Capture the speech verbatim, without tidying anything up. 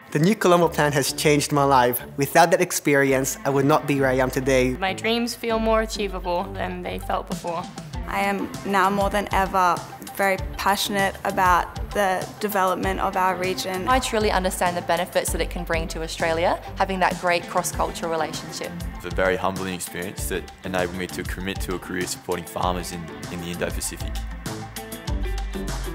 The new Colombo Plan has changed my life. Without that experience, I would not be where I am today. My dreams feel more achievable than they felt before. I am now more than ever very passionate about the development of our region. I truly understand the benefits that it can bring to Australia, having that great cross-cultural relationship. It's a very humbling experience that enabled me to commit to a career supporting farmers in, in the Indo-Pacific.